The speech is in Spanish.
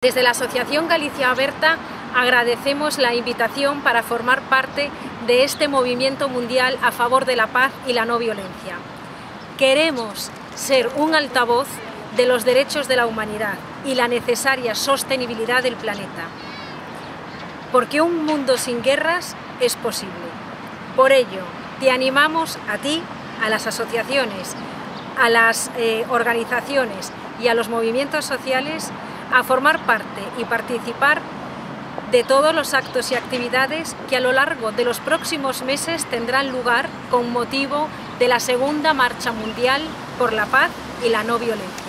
Desde la Asociación Galicia Aberta agradecemos la invitación para formar parte de este movimiento mundial a favor de la paz y la no violencia. Queremos ser un altavoz de los derechos de la humanidad y la necesaria sostenibilidad del planeta, porque un mundo sin guerras es posible. Por ello, te animamos a ti, a las asociaciones, a las organizaciones y a los movimientos sociales a formar parte y participar de todos los actos y actividades que a lo largo de los próximos meses tendrán lugar con motivo de la Segunda Marcha Mundial por la Paz y la No Violencia.